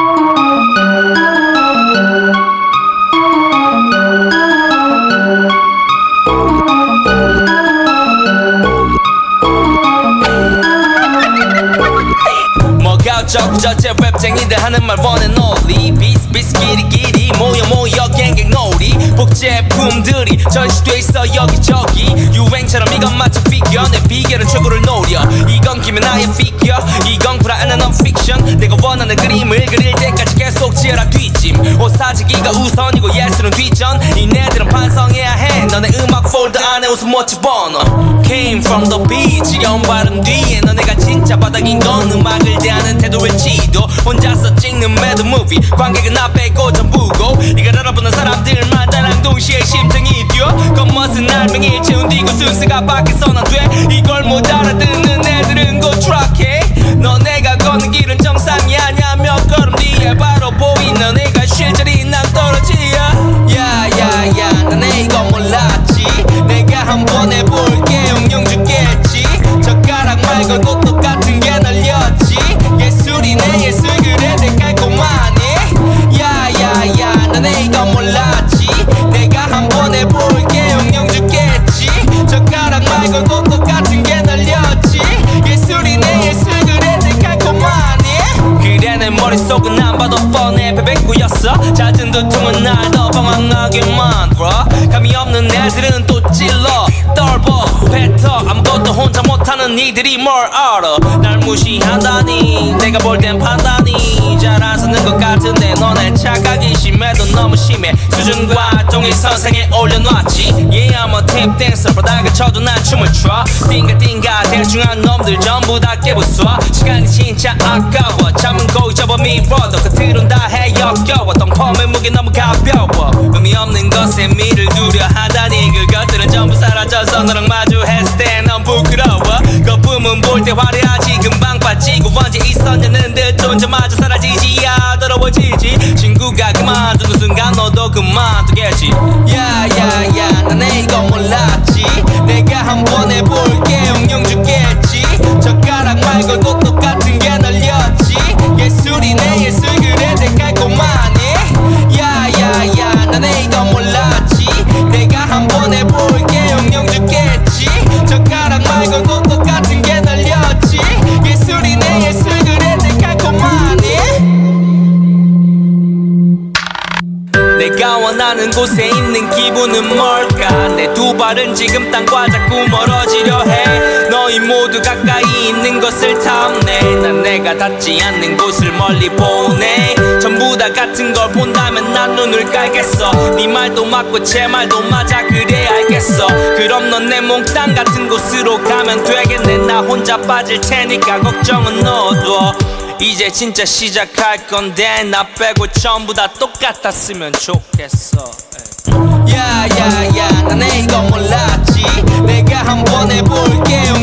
저째 랩쟁이들 하는 말 원해 논리 비스비스 끼리끼리 모여 갱놀이 복제품들이 전시돼 있어 여기저기 유행처럼 이건 마치 피규어 내 비결은 최고를 노려 이건 김연 나의 피규어 이건 불안한 non-fiction 내가 원하는 그림을 그릴 때까지 계속 지어라 뒷짐 옷사지기가 우선이고 예술은 뒷전 이네들은 반성해야 해 너네 음악 폴더 안에 웃음 못 집어넣어 Came from the beat 지겨운 발음 뒤에 너네가 진짜 바닥인 건 음악을 대하는 태도일지도 혼자서 찍는 매드 무비 관객은 나 빼고 전부고 이걸 알아보는 사람들만 나랑 동시에 심장이 뛰어 겉멋은 날맹이 채운 뒤고 순서가 바뀌어선 안돼 이걸 못 알아듣는 애들은 곧 트락해 너네가 걷는 길은 정상이 아니야 몇 걸음 뒤에 바로 보이는 너네가 쉴 자리 난 떨어지야 야야야 너네 이거 몰랐지 내가 한번 해볼게 응용 주겠지 젓가락 말고 꼭 똑같은 게 날렸지 예술이네 예술 그래 내 깔끔하니 야야야 너네 이거 몰랐지 내가 한번 해볼게 응용 주겠지 젓가락 말고 꼭 똑같은 게 날렸지 예술이네 예술 그래 내 깔끔하니 그래 내 머릿속은 안 봐도 뻔해 베베꾸였어 잦은 두통은 날 더 방황하게 만들어 감이 없는 애들은 또 찔러 떨버 뱉어 아무것도 혼자 못하는 니들이 뭘 알아 날 무시한다니 내가 볼 땐 판단이 잘 안 서는 것 같은데 너네 착각이 심해도 너무 심해 수준과 동일선상에 올려놨지 Yeah I'm a tap dancer 바닥을 쳐도 난 춤을 춰 띵가띵가 대충한 놈들 전부 다 깨부숴 시간이 진짜 아까워 잠은 거의 접어 미뤄도 겉으론 다 해 역겨워 덩펌의 무게 너무 가벼워 의미 없는 것에 미를 두려 하다니 그것들은 전부 사라져서 너랑 마주했을 때 넌 부끄러워 거품은 볼 때 화려하지 금방 빠지고 언제 있었냐는 듯 존재마저 사라지지 야 더러워지지 친구가 그만두는 순간 너도 그만두겠지 야야야 너네 이거 몰랐지 내가 한번 해볼게 응용 주겠지 젓가락 말고 꼭 똑같은 게 날렸지 예술이네 예술 그래 내 깔끔하니 야야야 너네 이거 몰랐지 내가 한번 해볼게 응용 주겠지 젓가락 말고 꼭 똑같은 게 날렸지 예술이네 예술 그래 내 깔끔하니 내가 원하는 곳에 있는 기분은 뭘까 내 두 발은 지금 땅과 자꾸 멀어지려 해 너희 모두 가까이 있는 것을 탐내 난 내가 닿지 않는 곳을 멀리 보내 전부 다 같은 걸 본다면 난 눈을 깔겠어 네 말도 맞고 제 말도 맞아 그래 알겠어 그럼 넌 내 몽땅 같은 곳으로 가면 되겠네 나 혼자 빠질 테니까 걱정은 넣어둬 이제 진짜 시작할 건데 나 빼고 전부 다 똑같았으면 좋겠어 야야야 너네 이거 몰랐지 내가 한번 해볼게